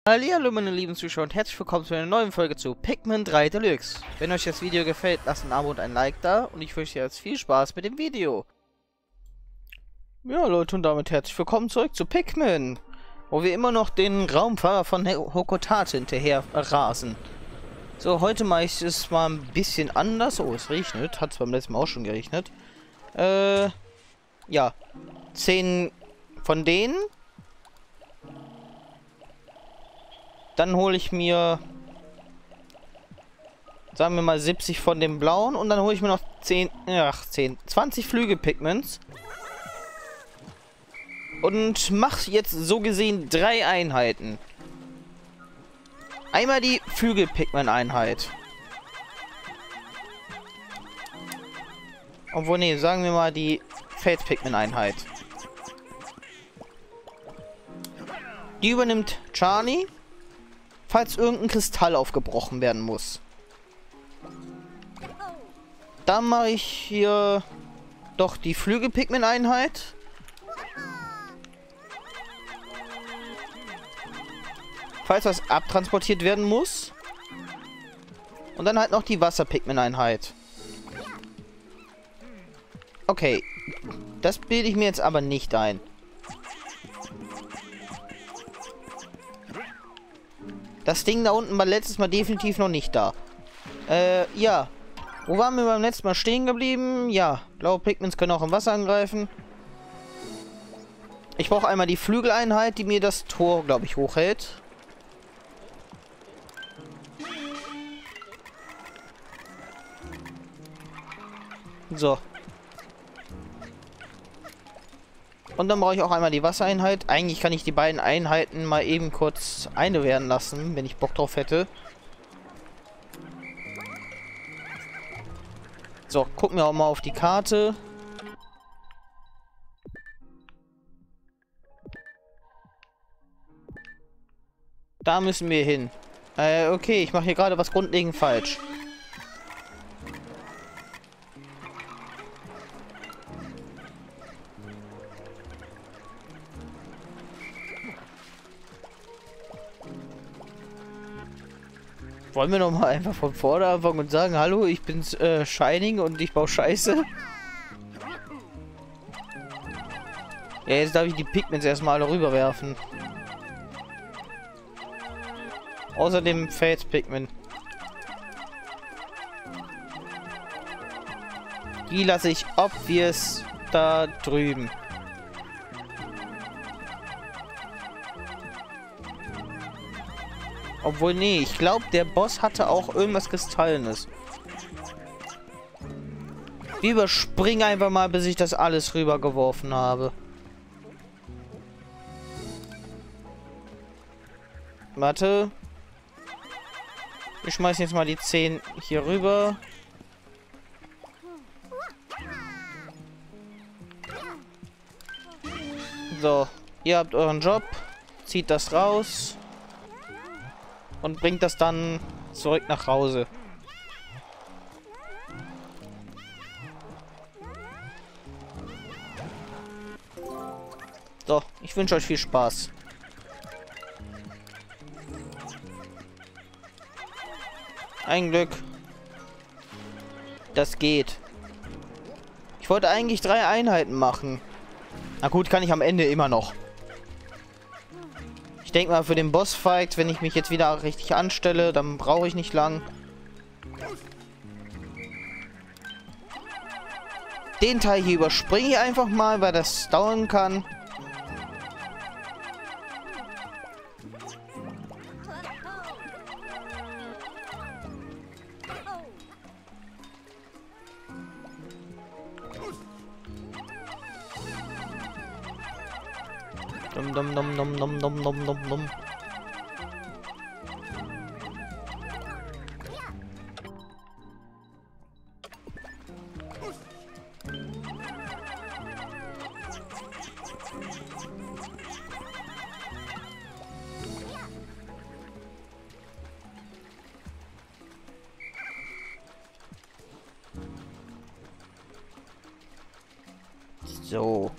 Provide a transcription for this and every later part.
Hallo meine lieben Zuschauer und herzlich willkommen zu einer neuen Folge zu Pikmin 3 Deluxe. Wenn euch das Video gefällt, lasst ein Abo und ein Like da und ich wünsche euch jetzt viel Spaß mit dem Video. Ja Leute, und damit herzlich willkommen zurück zu Pikmin, wo wir immer noch den Raumfahrer von Hokotate hinterher rasen. So, heute mache ich es mal ein bisschen anders. Oh, es regnet. Hat es beim letzten Mal auch schon geregnet. Ja. 10 von denen. Dann hole ich mir, sagen wir mal 70 von dem blauen und dann hole ich mir noch 20 Flügel-Pigments. Und mache jetzt so gesehen 3 Einheiten. Einmal die Flügel-Pigment-Einheit. Obwohl, nee, sagen wir mal die Fels-Pigment-Einheit. Die übernimmt Charlie, falls irgendein Kristall aufgebrochen werden muss. Dann mache ich hier doch die Flügel-Pigment-Einheit. Falls was abtransportiert werden muss. Und dann halt noch die Wasser-Pigment-Einheit. Okay. Das bilde ich mir jetzt aber nicht ein. Das Ding da unten war letztes Mal definitiv noch nicht da. Ja. Wo waren wir beim letzten Mal stehen geblieben? Ja, blaue Pigments können auch im Wasser angreifen. Ich brauche einmal die Flügeleinheit, die mir das Tor, glaube ich, hochhält. So. Und dann brauche ich auch einmal die Wassereinheit. Eigentlich kann ich die beiden Einheiten mal eben kurz eine werden lassen, wenn ich Bock drauf hätte. So, gucken wir auch mal auf die Karte. Da müssen wir hin. Okay, ich mache hier gerade was grundlegend falsch. Wollen wir noch mal einfach von vorne anfangen und sagen, hallo, ich bin's, Shining und ich baue Scheiße? Ja, jetzt darf ich die Pigments erstmal alle rüberwerfen. Außerdem Fels-Pigment. Die lasse ich obvious da drüben. Obwohl, nee, ich glaube, der Boss hatte auch irgendwas Kristallenes. Wir überspringen einfach mal, bis ich das alles rübergeworfen habe. Warte. Wir schmeißen jetzt mal die 10 hier rüber. So, ihr habt euren Job. Zieht das raus. Und bringt das dann zurück nach Hause. So, ich wünsche euch viel Spaß. Ein Glück. Das geht. Ich wollte eigentlich 3 Einheiten machen. Na gut, kann ich am Ende immer noch. Ich denke mal, für den Bossfight, wenn ich mich jetzt wieder richtig anstelle, dann brauche ich nicht lang. Den Teil hier überspringe ich einfach mal, weil das dauern kann. Dum dum dum dum dum dum dum dum dum. So.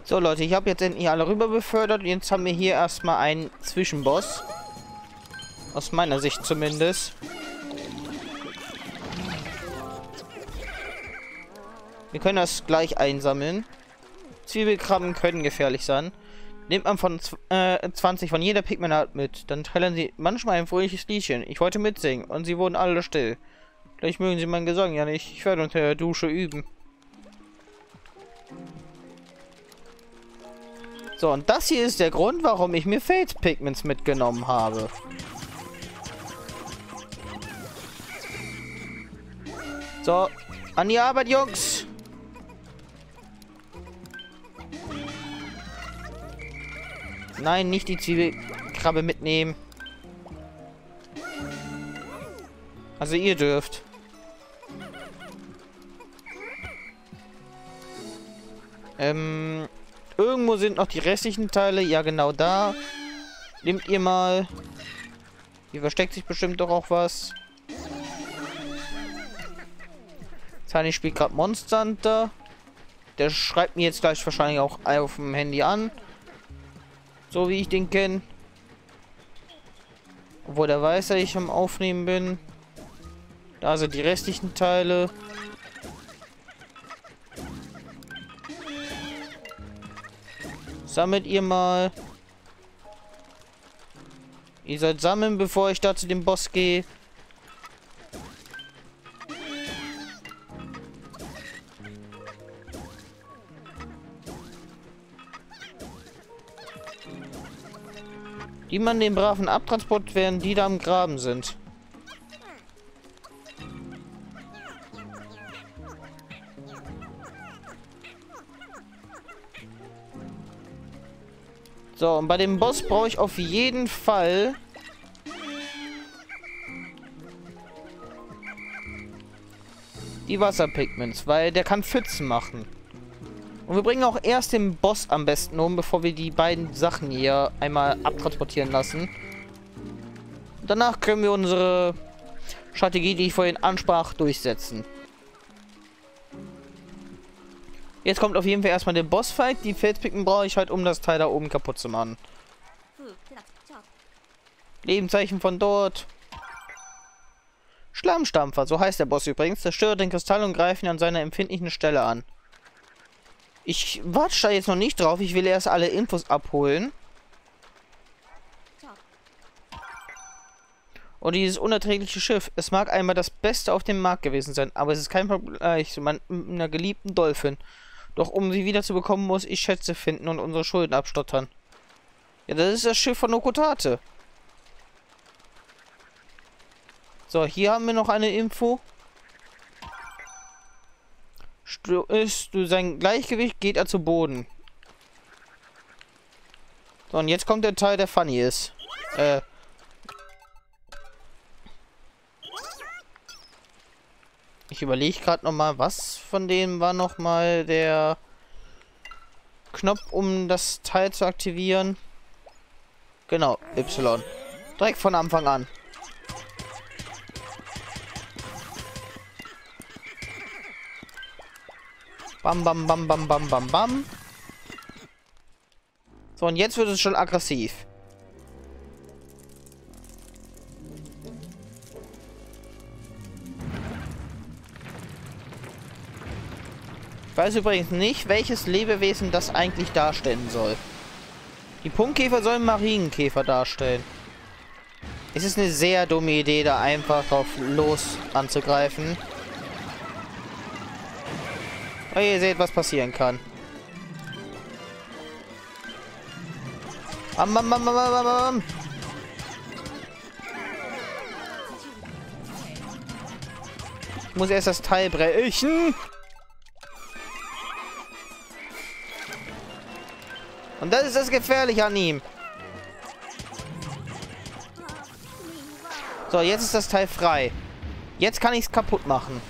So Leute, ich habe jetzt endlich alle rüber befördert und jetzt haben wir hier erstmal einen Zwischenboss. Aus meiner Sicht zumindest. Wir können das gleich einsammeln. Zwiebelkrabben können gefährlich sein. Nehmt man von 20 von jeder Pigmentart mit. Dann teilen sie manchmal ein fröhliches Liedchen. Ich wollte mitsingen und sie wurden alle still. Vielleicht mögen sie meinen Gesang ja nicht. Ich werde unter der Dusche üben. So, und das hier ist der Grund, warum ich mir Fate Pigments mitgenommen habe. So, an die Arbeit, Jungs! Nein, nicht die Zwiebelkrabbe mitnehmen. Also ihr dürft. Irgendwo sind noch die restlichen Teile. Ja, genau da. Nehmt ihr mal. Hier versteckt sich bestimmt doch auch was. Tiny spielt gerade Monster Hunter. Der schreibt mir jetzt gleich wahrscheinlich auch auf dem Handy an. So wie ich den kenne. Obwohl der weiß, dass ich am Aufnehmen bin. Da sind die restlichen Teile. Sammelt ihr mal. Ihr sollt sammeln, bevor ich da zu dem Boss gehe. Die man den braven Abtransport, während die da am Graben sind. So, und bei dem Boss brauche ich auf jeden Fall die Wasserpigments, weil der kann Pfützen machen. Und wir bringen auch erst den Boss am besten um, bevor wir die beiden Sachen hier einmal abtransportieren lassen. Danach können wir unsere Strategie, die ich vorhin ansprach, durchsetzen. Jetzt kommt auf jeden Fall erstmal der Bossfight. Die Felspicken brauche ich halt, um das Teil da oben kaputt zu machen. Lebenszeichen von dort. Schlammstampfer, so heißt der Boss übrigens. Zerstört den Kristall und greift ihn an seiner empfindlichen Stelle an. Ich warte da jetzt noch nicht drauf. Ich will erst alle Infos abholen. Und dieses unerträgliche Schiff. Es mag einmal das Beste auf dem Markt gewesen sein, aber es ist kein Vergleich zu meiner geliebten Dolphin. Doch um sie wieder zu bekommen, muss ich Schätze finden und unsere Schulden abstottern. Ja, das ist das Schiff von Okotate. So, hier haben wir noch eine Info. Stößt du sein Gleichgewicht, geht er zu Boden. So, und jetzt kommt der Teil, der funny ist. Ich überlege gerade nochmal, was von denen war nochmal der Knopf, um das Teil zu aktivieren. Genau, Y. Direkt von Anfang an. Bam, bam, bam, bam, bam, bam, bam. So, und jetzt wird es schon aggressiv. Ich weiß übrigens nicht, welches Lebewesen das eigentlich darstellen soll. Die Punktkäfer sollen Marienkäfer darstellen. Es ist eine sehr dumme Idee, da einfach drauf los anzugreifen. Aber ihr seht, was passieren kann. Bam, bam, bam, bam, bam, bam. Ich muss erst das Teil brechen. Und das ist das Gefährliche an ihm. So, jetzt ist das Teil frei. Jetzt kann ich es kaputt machen.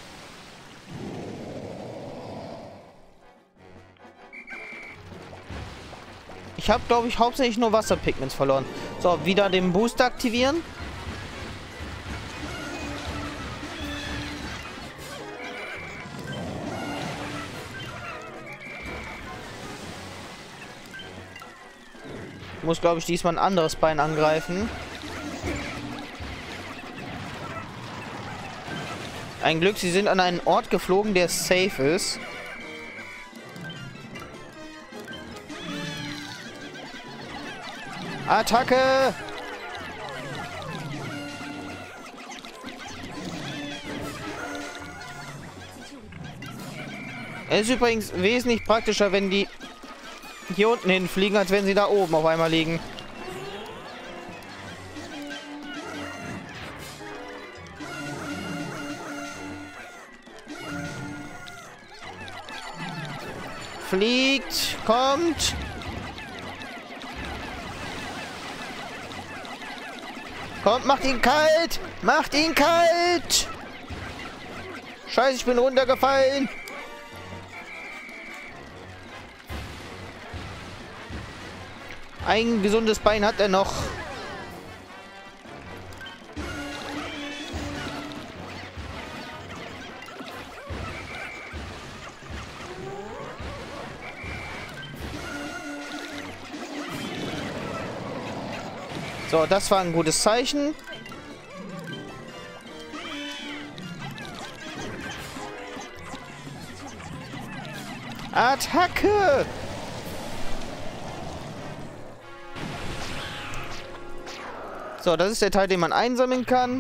Ich habe, glaube ich, hauptsächlich nur Wasserpigments verloren. So, wieder den Booster aktivieren. Ich muss, glaube ich, diesmal ein anderes Bein angreifen. Ein Glück, sie sind an einen Ort geflogen, der safe ist. Attacke! Es ist übrigens wesentlich praktischer, wenn die hier unten hinfliegen, als wenn sie da oben auf einmal liegen. Fliegt, kommt. Kommt, macht ihn kalt! Macht ihn kalt! Scheiße, ich bin runtergefallen. Ein gesundes Bein hat er noch. So, das war ein gutes Zeichen. Attacke! So, das ist der Teil, den man einsammeln kann.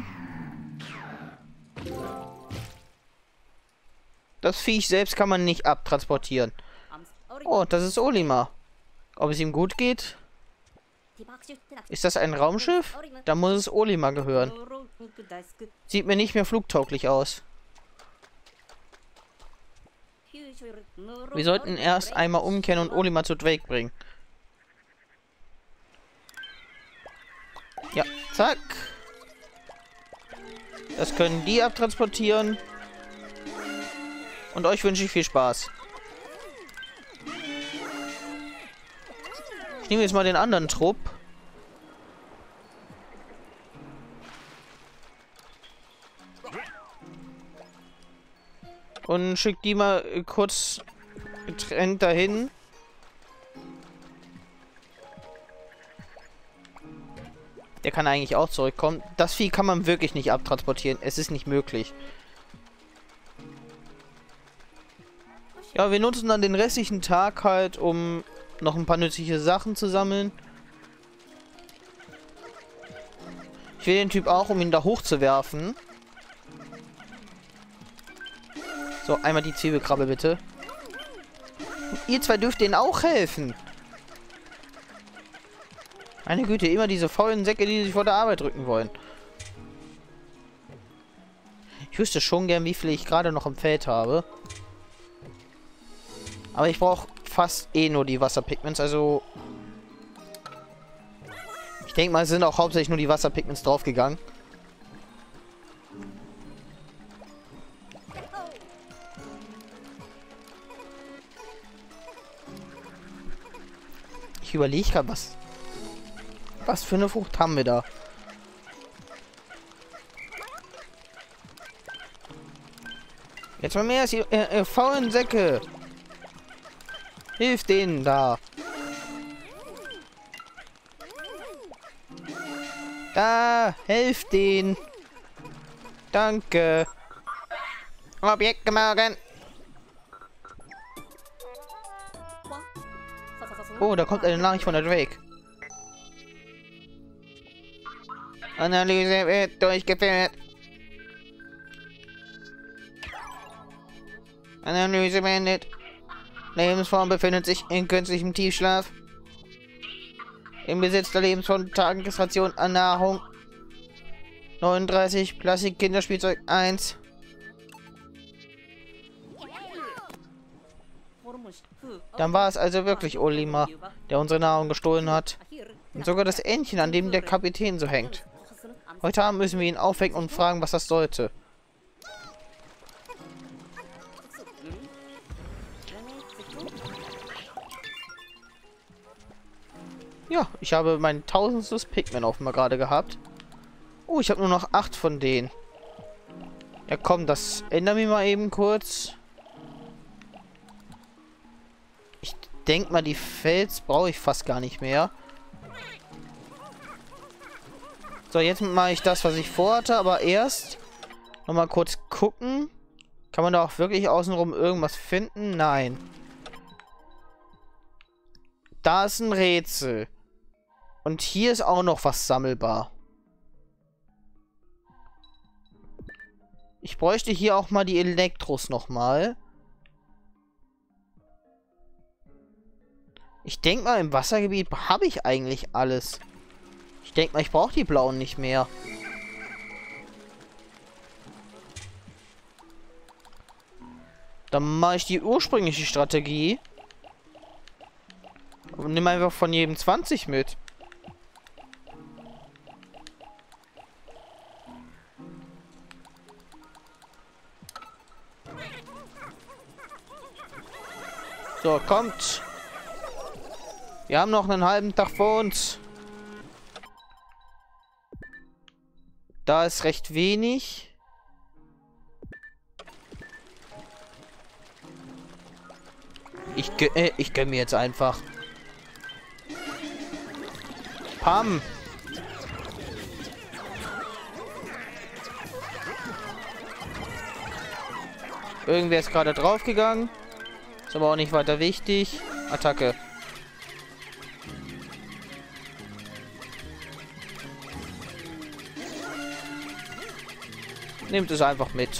Das Viech selbst kann man nicht abtransportieren. Oh, das ist Olimar. Ob es ihm gut geht? Ist das ein Raumschiff? Da muss es Olimar gehören. Sieht mir nicht mehr flugtauglich aus. Wir sollten erst einmal umkehren und Olimar zu Drake bringen. Ja, zack. Das können die abtransportieren. Und euch wünsche ich viel Spaß. Ich nehme jetzt mal den anderen Trupp. Und schickt die mal kurz getrennt dahin. Der kann eigentlich auch zurückkommen. Das Vieh kann man wirklich nicht abtransportieren. Es ist nicht möglich. Ja, wir nutzen dann den restlichen Tag halt, um noch ein paar nützliche Sachen zu sammeln. Ich will den Typ auch, um ihn da hochzuwerfen. So, einmal die Zwiebelkrabbe bitte. Und ihr zwei dürft denen auch helfen. Meine Güte, immer diese faulen Säcke, die sich vor der Arbeit drücken wollen. Ich wüsste schon gern, wie viel ich gerade noch im Feld habe. Aber ich brauche fast eh nur die Wasserpigments, also... Ich denke mal, es sind auch hauptsächlich nur die Wasserpigments draufgegangen. Ich überlege gerade, was für eine Frucht haben wir da? Jetzt mal mehr, ihr faulen Säcke. Hilft denen da. Da, helft denen. Danke. Objekt gemorgen. Oh, da kommt eine Nachricht von der Drake. Analyse wird durchgeführt. Analyse beendet. Lebensform befindet sich in künstlichem Tiefschlaf. Im Besitz der Lebensform Tagesration an Nahrung. 39, Plastik Kinderspielzeug 1. Dann war es also wirklich Olimar, der unsere Nahrung gestohlen hat. Und sogar das Entchen, an dem der Kapitän so hängt. Heute Abend müssen wir ihn aufwecken und fragen, was das sollte. Ja, ich habe mein 1000. Pigment auf mal gerade gehabt. Oh, ich habe nur noch 8 von denen. Ja komm, das ändern wir mal eben kurz. Ich denke mal, die Fels brauche ich fast gar nicht mehr. So, jetzt mache ich das, was ich vorhatte, aber erst nochmal kurz gucken. Kann man da auch wirklich außenrum irgendwas finden? Nein. Da ist ein Rätsel. Und hier ist auch noch was sammelbar. Ich bräuchte hier auch mal die Elektros nochmal. Ich denke mal, im Wassergebiet habe ich eigentlich alles. Ich denke mal, ich brauche die blauen nicht mehr. Dann mache ich die ursprüngliche Strategie. Und nehme einfach von jedem 20 mit. So, kommt. Wir haben noch einen halben Tag vor uns. Da ist recht wenig. Ich gönn mir jetzt einfach. Pam. Irgendwer ist gerade draufgegangen. Ist aber auch nicht weiter wichtig. Attacke. Nehmt es einfach mit.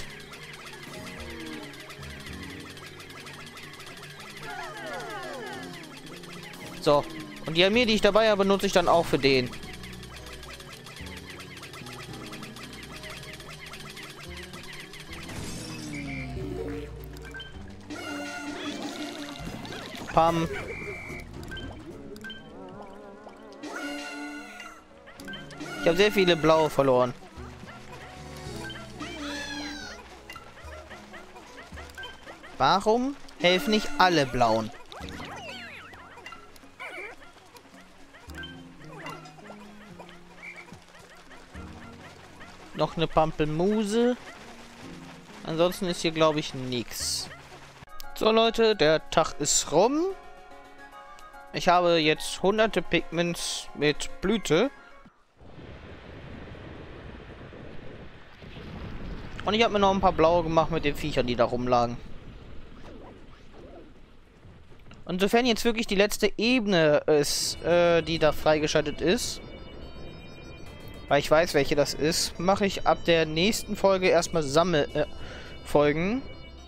So. Und die Armee, die ich dabei habe, nutze ich dann auch für den. Pam. Ich habe sehr viele blaue verloren. Warum helfen nicht alle blauen? Noch eine Pampelmuse. Ansonsten ist hier, glaube ich, nichts. So, Leute, der Tag ist rum. Ich habe jetzt hunderte Pigments mit Blüte. Und ich habe mir noch ein paar blaue gemacht mit den Viechern, die da rumlagen. Und sofern jetzt wirklich die letzte Ebene ist, die da freigeschaltet ist, weil ich weiß, welche das ist, mache ich ab der nächsten Folge erstmal Sammelfolgen,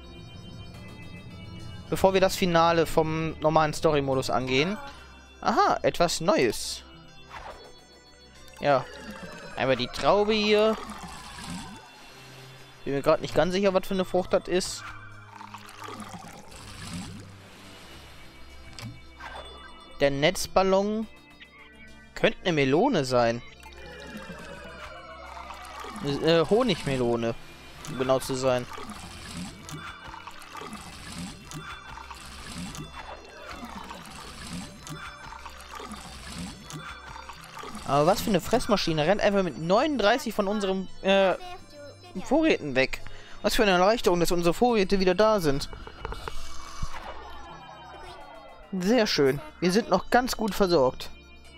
bevor wir das Finale vom normalen Story-Modus angehen. Aha, etwas Neues. Ja, einmal die Traube hier. Bin mir gerade nicht ganz sicher, was für eine Frucht das ist. Der Netzballon könnte eine Melone sein. Honigmelone, um genau zu sein. Aber was für eine Fressmaschine. Rennt einfach mit 39 von unseren Vorräten weg. Was für eine Erleichterung, dass unsere Vorräte wieder da sind. Sehr schön. Wir sind noch ganz gut versorgt.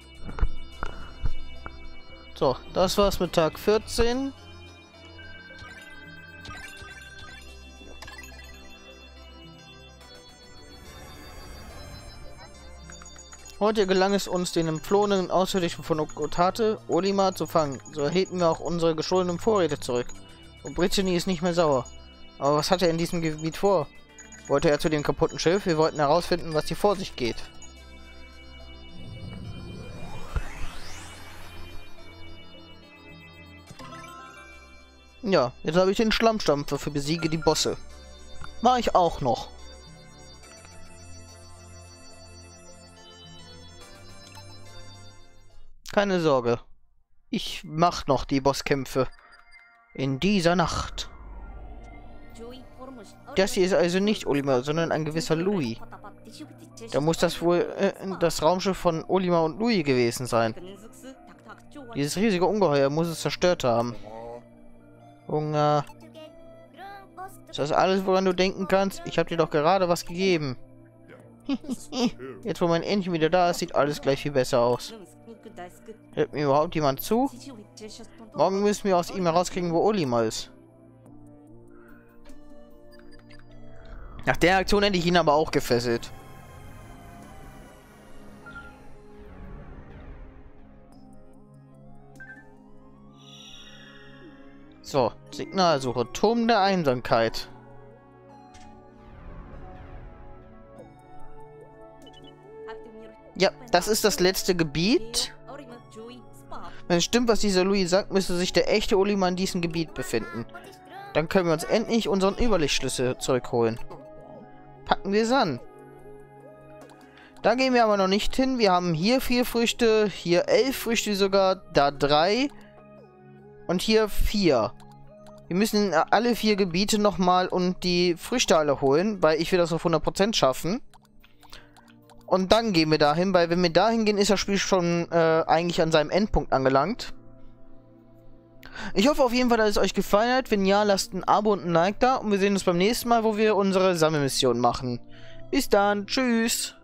So, das war's mit Tag 14. Heute gelang es uns, den entflohenen Außerirdischen von Okotate, Olimar, zu fangen. So erhielten wir auch unsere gestohlenen Vorräte zurück. Und Brittany ist nicht mehr sauer. Aber was hat er in diesem Gebiet vor? Wollte er zu dem kaputten Schiff? Wir wollten herausfinden, was hier vor sich geht. Ja, jetzt habe ich den Schlammstampfer für besiege die Bosse. Mach ich auch noch. Keine Sorge. Ich mach noch die Bosskämpfe. In dieser Nacht. Das hier ist also nicht Olimar, sondern ein gewisser Louis. Da muss das wohl das Raumschiff von Olimar und Louis gewesen sein. Dieses riesige Ungeheuer muss es zerstört haben. Hunger. Ist das alles, woran du denken kannst? Ich habe dir doch gerade was gegeben. Jetzt, wo mein Entchen wieder da ist, sieht alles gleich viel besser aus. Hört mir überhaupt jemand zu? Morgen müssen wir aus ihm herauskriegen, wo Olimar ist. Nach der Aktion hätte ich ihn aber auch gefesselt. So, Signalsuche. Turm der Einsamkeit. Ja, das ist das letzte Gebiet. Wenn es stimmt, was dieser Louis sagt, müsste sich der echte Olimar in diesem Gebiet befinden. Dann können wir uns endlich unseren Überlichtschlüssel zurückholen. Packen wir es an. Da gehen wir aber noch nicht hin. Wir haben hier 4 Früchte, hier 11 Früchte sogar, da 3 und hier 4. Wir müssen in alle 4 Gebiete nochmal und die Früchte alle holen, weil ich will das auf 100% schaffen. Und dann gehen wir dahin, weil wenn wir dahin gehen, ist das Spiel schon eigentlich an seinem Endpunkt angelangt. Ich hoffe auf jeden Fall, dass es euch gefallen hat. Wenn ja, lasst ein Abo und ein Like da. Und wir sehen uns beim nächsten Mal, wo wir unsere Sammelmission machen. Bis dann. Tschüss.